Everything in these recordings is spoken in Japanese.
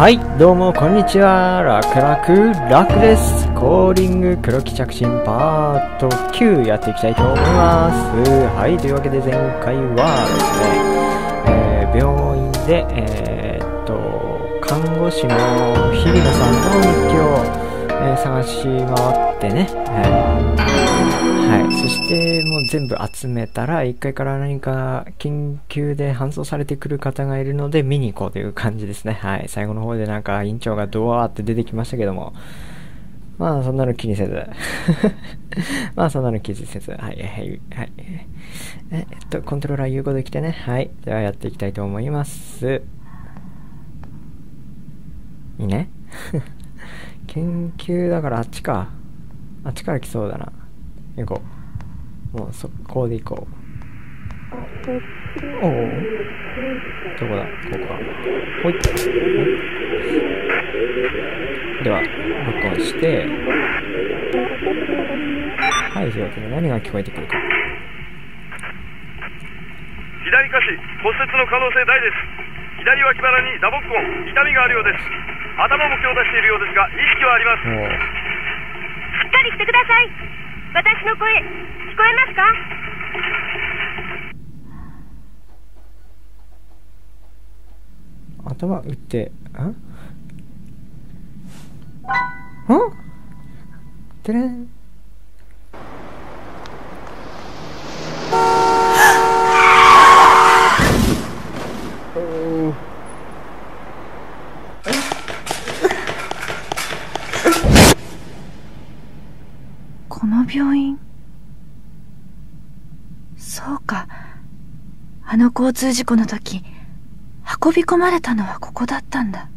はい、どうもこんにちは。楽です。コーリング黒木着信パート9やっていきたいと思います。はい、というわけで前回はですね、病院で看護師の日比野さんの日記を、探し回ってね、はい、そしてもう全部集めたら1階から何か緊急で搬送されてくる方がいるので見に行こうという感じですね。はい、最後の方でなんか院長がドワーって出てきましたけども、まあそんなの気にせずまあそんなの気にせず、はいはいはい、コントローラー有効できてね。はい、ではやっていきたいと思います。いいね研究だからあっちか。あっちから来そうだな。行こう。もう速攻で行こう。おお。どこだ、ここか。ほい。では、録音して。はい、というわけで何が聞こえてくるか。 左下肢骨折の可能性大です。左脇腹に打撲痕、痛みがあるようです。頭も強打しているようですが、意識はあります。 しっかりしてください。私の声、聞こえますか？ 頭打って、てれん。 この病院。そうか。あの交通事故の時、運び込まれたのはここだったんだ。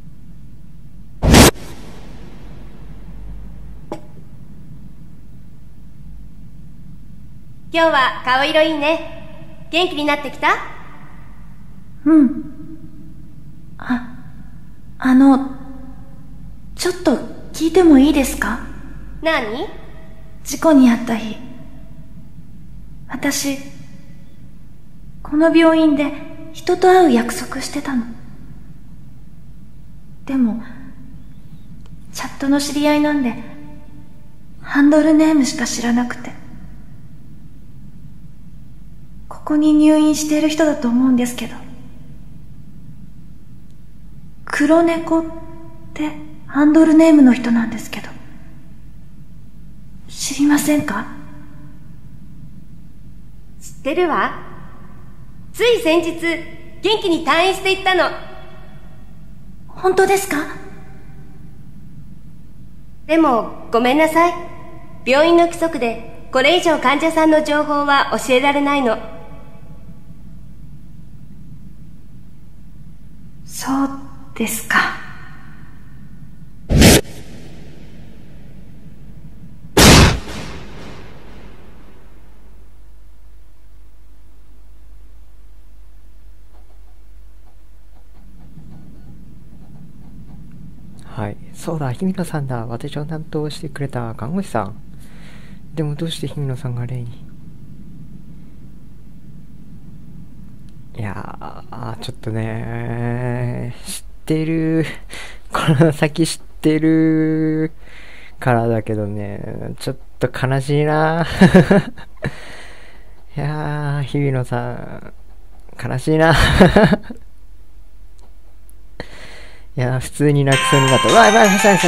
今日は顔色いいね。元気になってきた？ うん。ちょっと聞いてもいいですか？ 何？ 事故に遭った日、私、この病院で人と会う約束してたの。でも、チャットの知り合いなんで、ハンドルネームしか知らなくて。ここに入院している人だと思うんですけど、黒猫ってハンドルネームの人なんですけど、知りませんか？ 知ってるわ。つい先日、元気に退院していったの。 本当ですか？ でも、ごめんなさい。病院の規則で、これ以上患者さんの情報は教えられないの。 そうですか。 はい、そうだ、日比野さんだ。私を担当してくれた看護師さん。でもどうして日比野さんが例に。いやー、ちょっとね、知ってる。この先知ってるからだけどね、ちょっと悲しいな。いやー、日比野さん、悲しいな。いや、普通に泣きそうになった。はい。 あれ？もし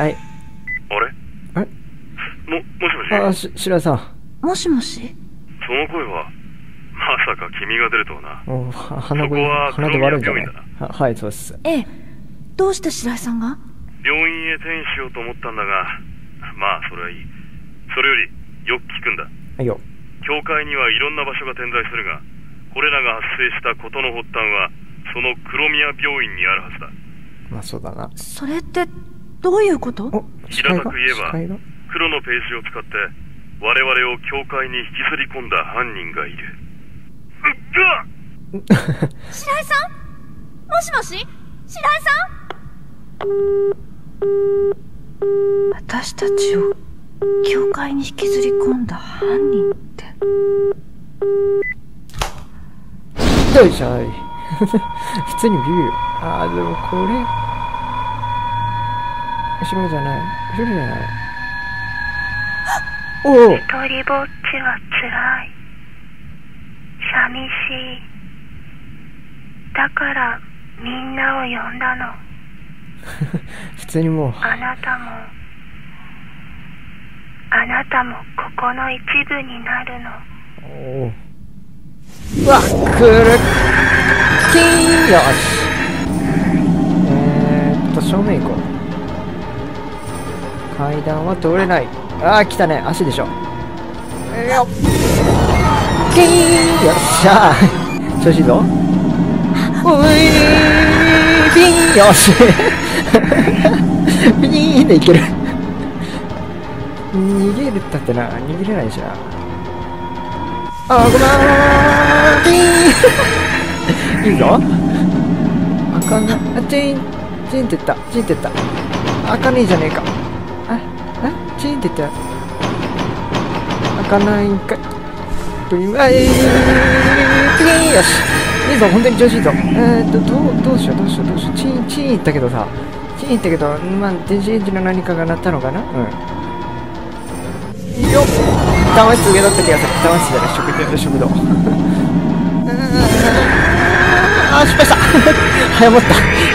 もし。 白井さん。 もしもし？ その声は、まさか君が出るとはな。 鼻で割るんじゃない？はい、そうです。 ええ。どうして白井さんが？ 病院へ転院しようと思ったんだが、まあ、それはいい。それより、よく聞くんだ。 はいよ。 教会にはいろんな場所が点在するが、これらが発生した事の発端は、その黒宮病院にあるはずだ。 まあそうだな。 それってどういうこと？ 平たく言えば、黒のページを使って我々を教会に引きずり込んだ犯人がいる。 白井さん？もしもし？白井さん？私たちを教会に引きずり込んだ犯人って。 よいしょい。普通にビビる。でもこれ後ろじゃない。後ろじゃない。おお。 一人ぼっちはつらい。寂しい。だからみんなを呼んだの。 普通にもう。 あなたもここの一部になるの。 おお。うわ、くるきーよし。正面行こう。階段は通れない。ああ、来たね。足でしょ。よっ。キーよっしゃー。調子いいぞ。ういーピンよし。ピーンでいける。逃げるったってな。逃げれないしな。あー、ごめんー。ピーン。いいぞ。あかんな。あ、チーンって言った。チーンって言った。あかねえじゃねえか。チーンって言った。開かないんかい。プリン、ピーンよし。いいぞ、本当に調子いいぞ。どうしよう。チーン言ったけどさ。まあ、電子レンジの何かが鳴ったのかな。うん。よっ。騙し上だった気がする。騙しじゃない、食堂。あー、失敗した。早まった。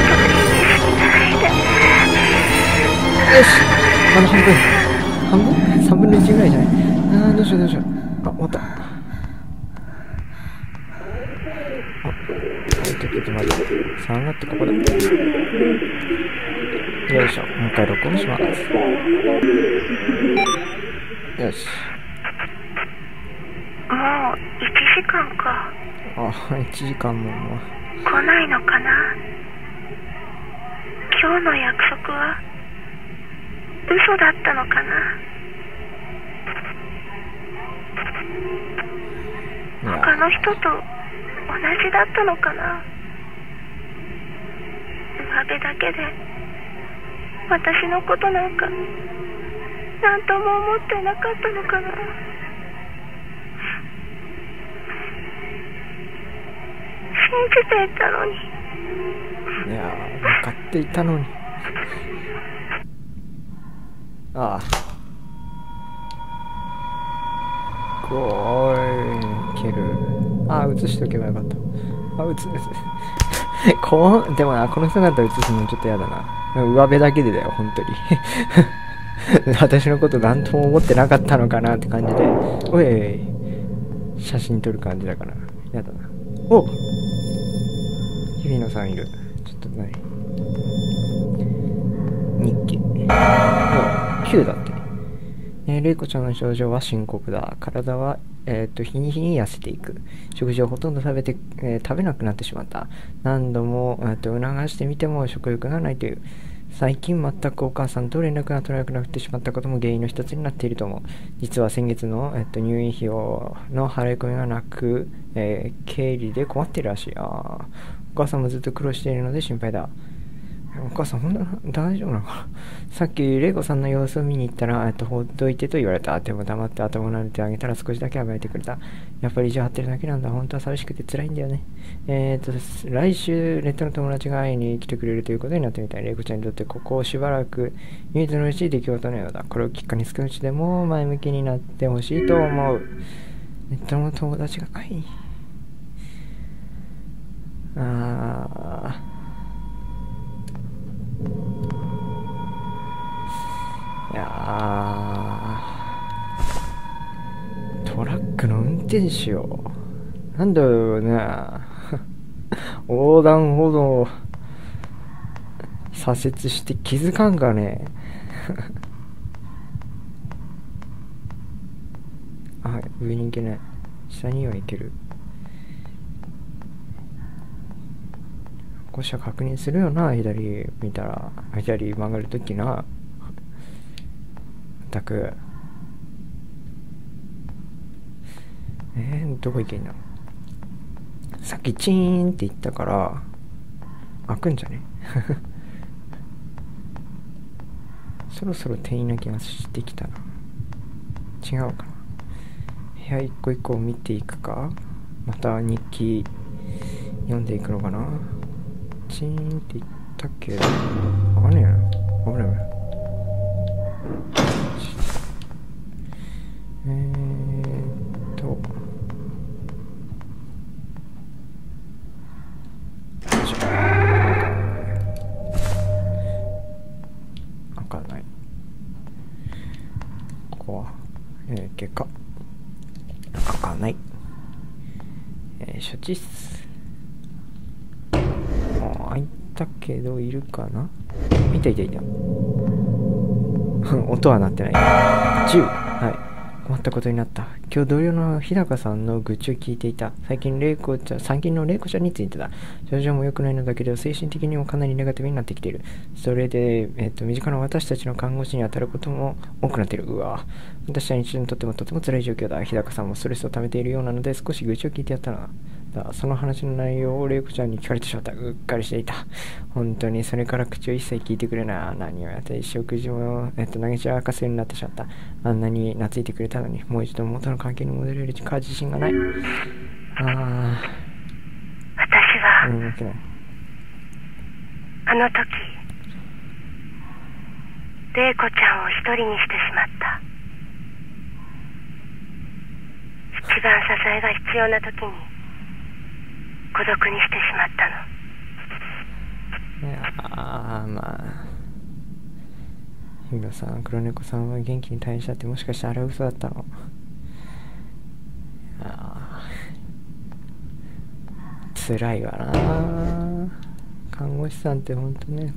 よし。まだ半分 ?3 分の1ぐらいじゃない。どうしよう。あ、終わった。ちょっと待って。3がってここだ。よいしょ。もう一回録音します。よし。 もう1時間か。 あ、1時間も。 来ないのかな。今日の約束は嘘だったのかな。他の人と同じだったのかな。上辺だけで私のことなんか何とも思ってなかったのかな。信じていたのに。 いやー、分かっていたのに。ああ。いける。ああ、映しとけばよかった。でもな、この姿映すのちょっとやだな。上辺だけでだよ、本当に。私のこと何とも思ってなかったのかなって感じで。おい、写真撮る感じだから。やだな。お、日比野さんいる。ちょっと何日記。9だって。玲子ちゃんの症状は深刻だ。体は、日に日に痩せていく。食事をほとんど食べなくなってしまった。何度も、促してみても食欲がないという。最近全くお母さんと連絡が取れなくなってしまったことも原因の一つになっていると思う。実は先月の、入院費用の払い込みがなく、経理で困っているらしい。お母さんもずっと苦労しているので心配だ。お母さん、ほんと大丈夫なのかな。さっき、玲子さんの様子を見に行ったら、ほっといてと言われた。でも黙って頭を撫でてあげたら少しだけ暴れてくれた。やっぱり意地張ってるだけなんだ。本当は寂しくて辛いんだよね。来週、ネットの友達が会いに来てくれるということになってみたい。玲子ちゃんにとってここをしばらく唯一の嬉しい出来事のようだ。これをきっかけに少しでも前向きになってほしいと思う。ネットの友達が会いに。いやー、トラックの運転手よ。なんだよね。横断歩道左折して気づかんかね。あ、上に行けない。下には行ける。こうしたら確認するよな、左見たら。左曲がるときな。全く。どこ行けんの。さっきチーンって言ったから開くんじゃね。そろそろ店員な気がしてきたな。違うかな。部屋一個一個見ていくか、また日記読んでいくのかな。チーンって言ったけどわかんねえな。危ない。 からない。ここは、結果書かない。処置室。開いたけどいるかな。いた。音は鳴ってない。10。はい。困ったことになった。今日同僚の日高さんの愚痴を聞いていた。最近の玲子ちゃんについてだ。症状も良くないのだけど、精神的にもかなりネガティブになってきている。それで、身近な私たちの看護師に当たることも多くなっている。うわ。私たちにとってもとても辛い状況だ。日高さんもストレスを溜めているようなので、少し愚痴を聞いてやったな。その話の内容を玲子ちゃんに聞かれてしまった。うっかりしていた。本当にそれから口を一切聞いてくれない。何をやって食事も、投げ散らかすようになってしまった。あんなに懐いてくれたのに、もう一度元の関係に戻れる自信がない。 私は、あの時、玲子ちゃんを一人にしてしまった。一番支えが必要な時に孤独にしてしまったの。 まあ、日村さん、黒猫さんは元気に退院したって、もしかしてあれは嘘だったの？辛いわな。看護師さんってほんとね、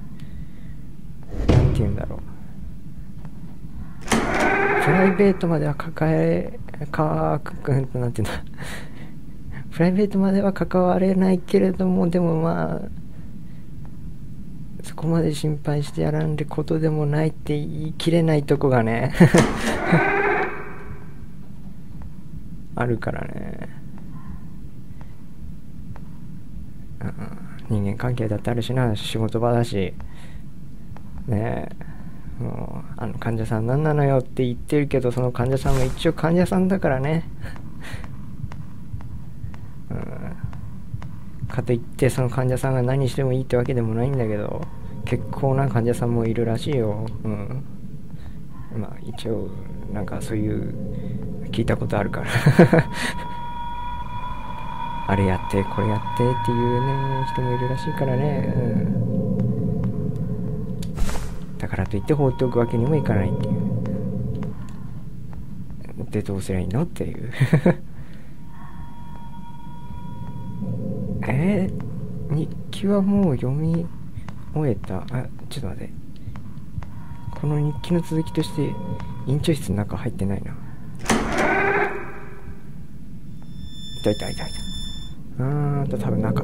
なんて言うんだろう、プライベートまではなんて言うんだプライベートまでは関われないけれども、でもまあそこまで心配してやらんでことでもないって言い切れないとこがねあるからね。人間関係だってあるしな、仕事場だしねえ。もう患者さん何なのよって言ってるけど、その患者さんも一応患者さんだからねかといってその患者さんが何してもいいってわけでもないんだけど、結構な患者さんもいるらしいよ。まあ一応なんかそういう聞いたことあるからあれやってこれやってっていうね人もいるらしいからね。だからといって放っておくわけにもいかないっていう。でどうすりゃいいのっていう日記はもう読み終えた。ちょっと待って、この日記の続きとして院長室の中入ってないな。いた多分中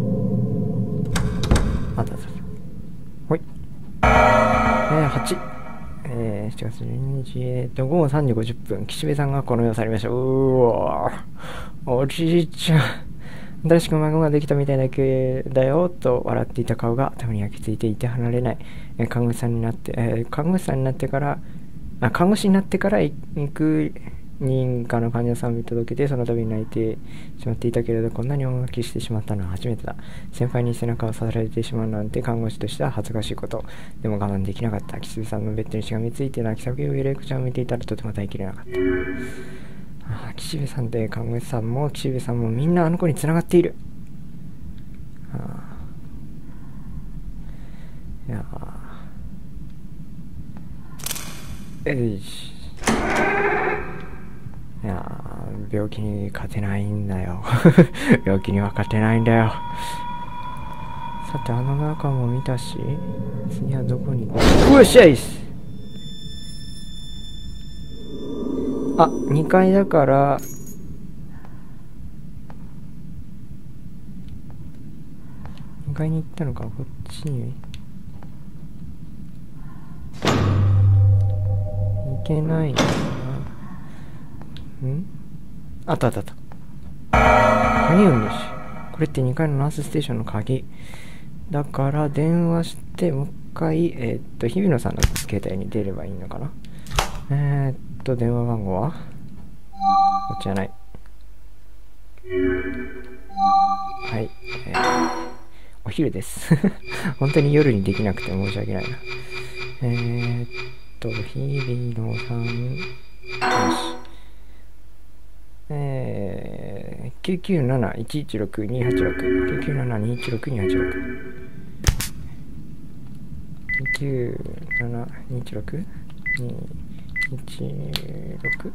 あったほい。8、7月12日、午後3時50分、岸辺さんがこの世を去りました。おじいちゃん、新しく孫ができたみたいだけだよと笑っていた顔が頭に焼き付いていて離れない。看護師になってから幾人かの患者さんを見届けて、その度に泣いてしまっていたけれど、こんなに大泣きしてしまったのは初めてだ。先輩に背中を刺されてしまうなんて看護師としては恥ずかしいこと。でも我慢できなかった。岸辺さんのベッドにしがみついて泣き叫ぶ玲子ちゃんを見ていたらとても耐えきれなかった。岸辺さんって看護師さんも岸辺さんもみんなあの子に繋がっている。病気に勝てないんだよ病気には勝てないんだよ。さて中も見たし、次はどこに行こう。よっしゃいっす。2階だから2階に行ったのか。こっちに行けないのかな。あった鍵運です。これって2階のナースステーションの鍵だから電話してもう一回日比野さんの携帯に出ればいいのかな。電話番号はこっちじゃない。はい、お昼です本当に夜にできなくて申し訳ないな。日比野さん、よし、997-116-286 997-216-286 9726 216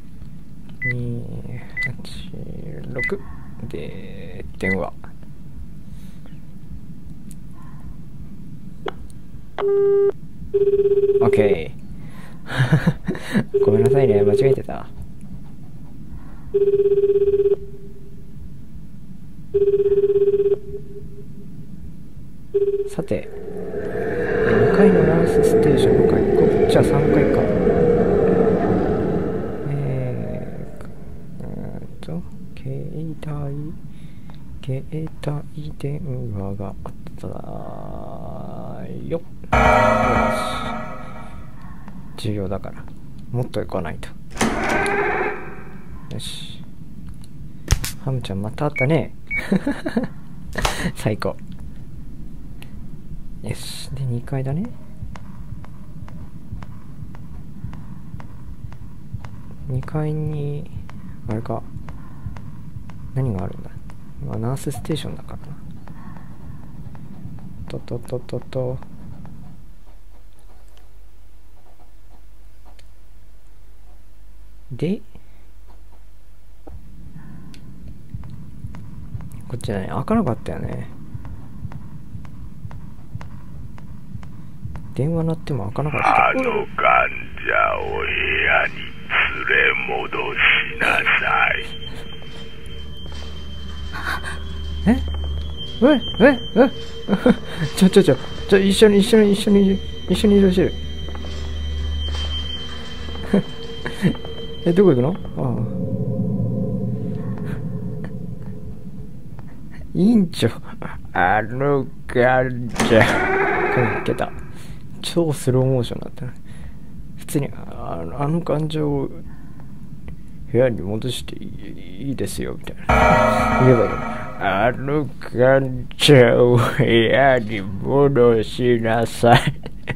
286で電話。OK ごめんなさいね、間違えてた。さて、2階のナースステーションの階、こっちは3階か。携帯電話があったよ。よし、重要だからもっと行かないと。よし、ハムちゃんまた会ったね最高。よし、で2階だね。2階にあれか、何があるんだ。ナースステーションだからな。で、こっちじゃない、開かなかったよね。電話鳴っても開かなかった。 あの患者を部屋に連れ戻しなさい。 一緒に移動してるどこ行くの？院長、あの患者いけた。超スローモーションだったね。普通にあの患者を部屋に戻していいですよみたいな言えばいいの。あの患者を部屋に戻しなさい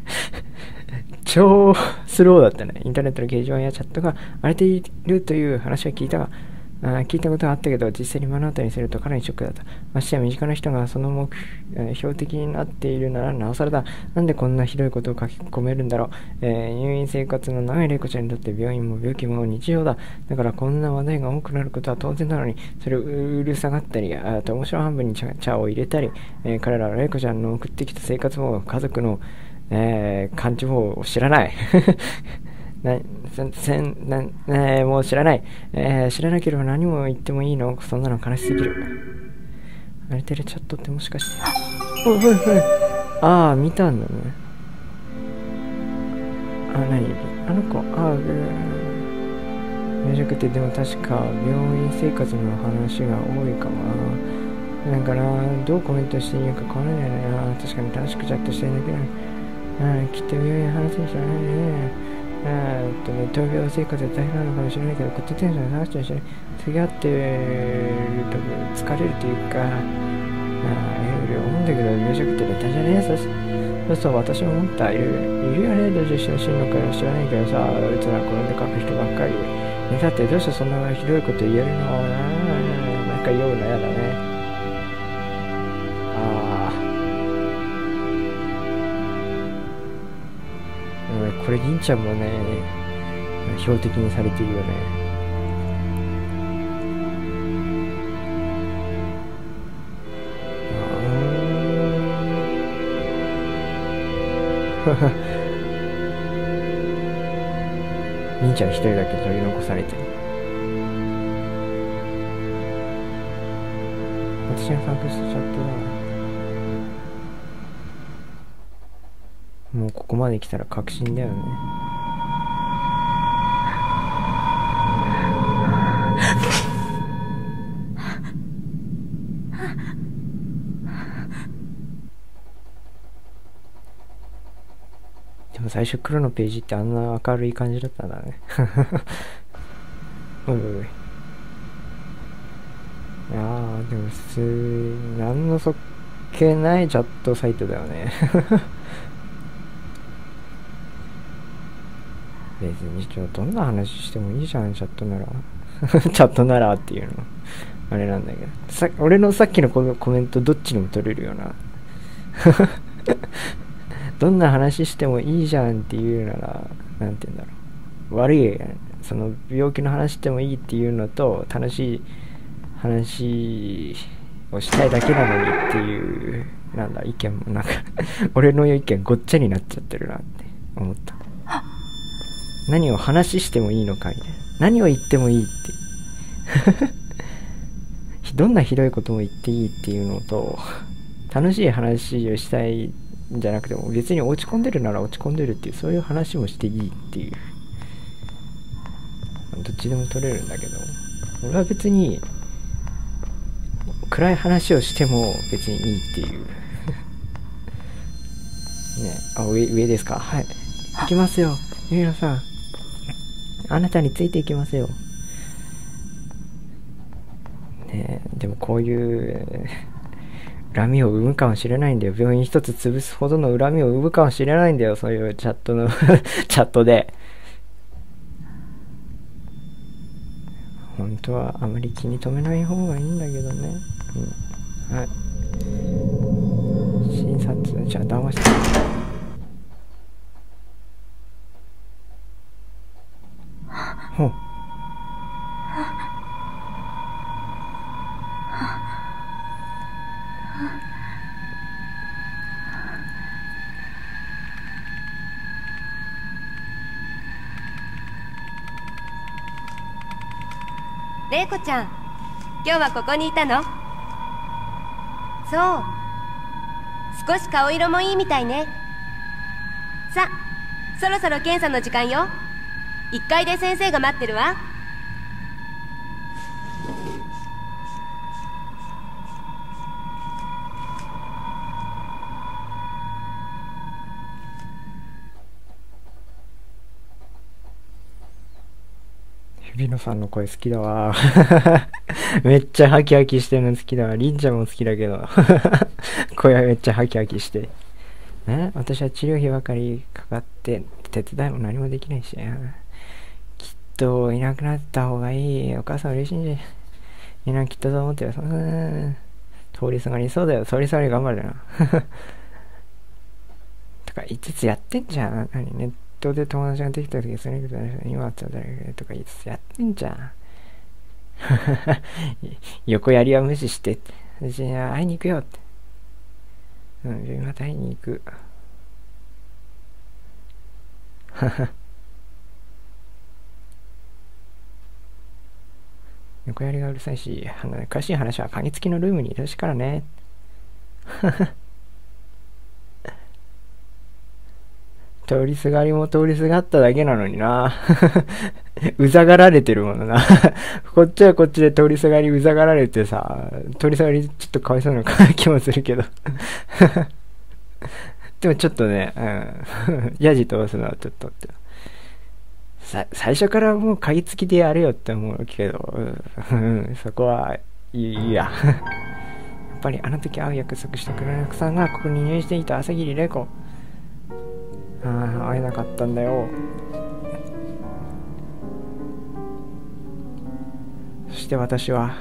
超スローだったね。インターネットの掲示板やチャットが荒れているという話は聞いたことがあったけど、実際に目の当たりにするとかなりショックだった。ましてや身近な人がその標的になっているならなおさらだ。なんでこんなひどいことを書き込めるんだろう。入院生活の長い玲子ちゃんにとって病院も病気も日常だ。だからこんな話題が多くなることは当然なのに、それをうるさがったり、あと面白半分に茶を入れたり、彼らは玲子ちゃんの送ってきた生活も家族の、感情を知らないもう知らない、知らなければ何も言ってもいいの？そんなの悲しすぎる。荒れてるチャットってもしかして、見たんだね。何あの子、めちゃくて、でも確か病院生活の話が多いかもな。だからどうコメントしていいのか変わらないよね。確かに楽しくチャットしてるだけだね。きっと病院話に知らないね。闘病生活で大変なのかもしれないけど、こっちテンション下がっちゃうしね。次会ってると疲れるというか、いろいろ思うんだけど、病弱って大事じゃねえ。そう私も思った。いるよね、どうして死ぬのか知らないけどさ、うつら転んで書く人ばっかり。だってどうしてそんなひどいこと言えるの？なんか酔うのやだね。これ銀ちゃんもね、標的にされているよね。銀ちゃん一人だけ取り残されてる。私が参加しちゃったな。もうここまで来たら確信だよね。でも最初黒のページってあんな明るい感じだったんだね。おいおいおい。でも普通何のそっけないチャットサイトだよね。別にどんな話してもいいじゃん、チャットなら。チャットならっていうのあれなんだけど、俺のさっきのコメントどっちにも取れるよな。 どんな話してもいいじゃんっていうなら、なんて言うんだろう、悪い、その病気の話してもいいっていうのと、楽しい話をしたいだけなのにっていう、なんだ、意見もなんか俺の意見ごっちゃになっちゃってるなって思った。何を話してもいいのかみたいな、何を言ってもいいってどんなひどいことも言っていいっていうのと、楽しい話をしたいんじゃなくても、別に落ち込んでるなら落ち込んでるっていう、そういう話もしていいっていう、どっちでも取れるんだけど、俺は別に暗い話をしても別にいいっていうね。あ、上ですか。はい、行きますよ、ゆみのさん、あなたについていきますよね。でもこういう恨みを生むかもしれないんだよ。病院一つ潰すほどの恨みを生むかもしれないんだよ、そういうチャットのチャットで。本当はあまり気に留めない方がいいんだけどね。うん、はい。診察、じゃあ談話して。ほう。 玲子ちゃん、今日はここにいたの？そう。少し顔色もいいみたいね。さ、そろそろ検査の時間よ。1階で先生が待ってるわ。 日比野さんの声好きだわめっちゃハキハキしてるの好きだわ。りんちゃんも好きだけど声はめっちゃハキハキしてね。私は治療費ばかりかかって手伝いも何もできないし、きっといなくなった方がいい。お母さん嬉しいんじゃみんなきっとそう思ってる。通りすがり、そうだよ、通りすがり頑張るなとか言いつつやってんじゃん。何ネットで友達ができた時それ今は誰とか言いつつやってんじゃん横やりは無視してって、じゃあ会いに行くよって、また会いに行く横やりがうるさいし、詳しい話は鍵付きのルームにいるしからね通りすがりも通りすがっただけなのになうざがられてるものなこっちはこっちで通りすがりうざがられてさ、通りすがりちょっとかわいそうな気もするけどでもちょっとね、ヤジ飛ばすのはちょっとって最初からもう鍵付きでやれよって思うけど、そこはいいややっぱりあの時会う約束した黒猫さんがここに入院していた朝霧玲子、会えなかったんだよ。そして私は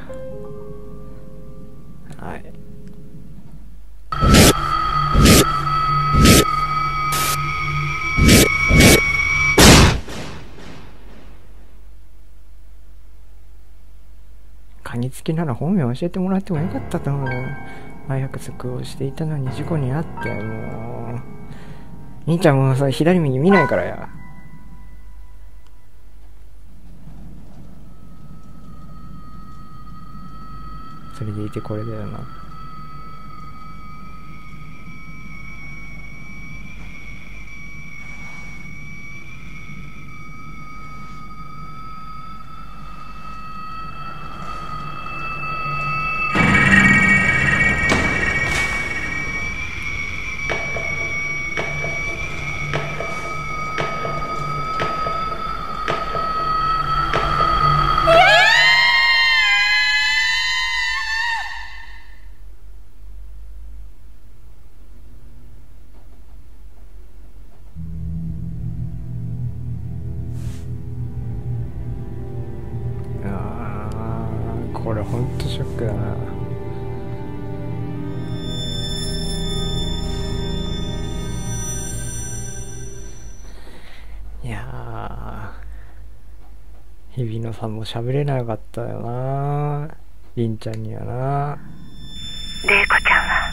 鍵付きなら本名教えてもらってもよかったと思う。約束をしていたのに事故に遭って、もう兄ちゃんもさ左右見ないからや。それでいてこれだよな。これほんとショックだな。 いやー、日比野さんも喋れなかったよな、りんちゃんにはな。 玲子ちゃんは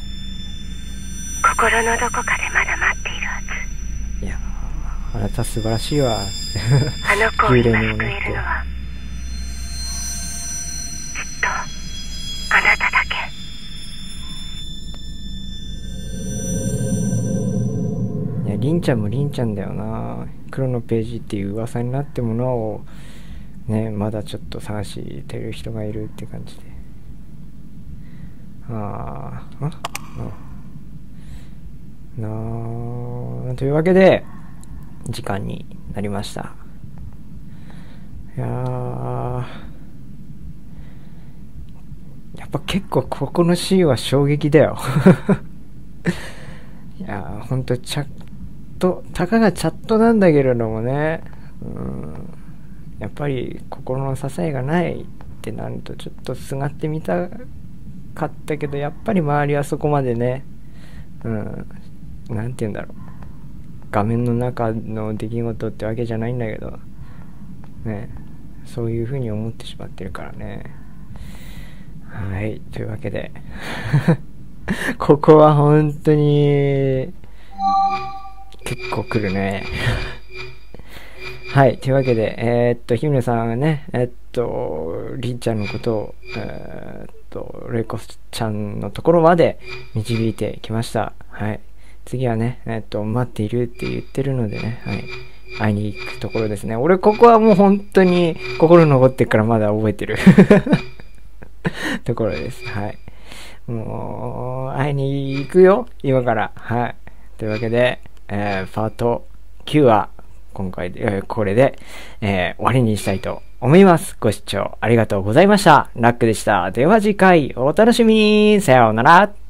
心のどこかでまだ待っているはず。 いやー、あなた素晴らしいわ。 あの子を今救えるのはきっとあなただけ。 いや、りんちゃんもりんちゃんだよな。黒のページっていう噂になってものをね、まだちょっと探してる人がいるって感じで。というわけで時間になりました。いやー、やっぱ結構ここのシーンは衝撃だよ。いやー、ほんとたかがチャットなんだけれどもね、やっぱり心の支えがないってなるとちょっとすがってみたかったけど、やっぱり周りはそこまでね、なんて言うんだろう、画面の中の出来事ってわけじゃないんだけどね、そういう風に思ってしまってるからね。はい、というわけでここは本当に結構来るね。はい、というわけで、ひめさんがね、りんちゃんのことを、れいこちゃんのところまで導いてきました。はい。次はね、待っているって言ってるのでね、はい。会いに行くところですね。俺、ここはもう本当に心残ってからまだ覚えてるところです。はい。もう、会いに行くよ、今から。はい。というわけで、パート9は、今回で、これで、終わりにしたいと思います。ご視聴ありがとうございました。ラックでした。では次回お楽しみに。さようなら。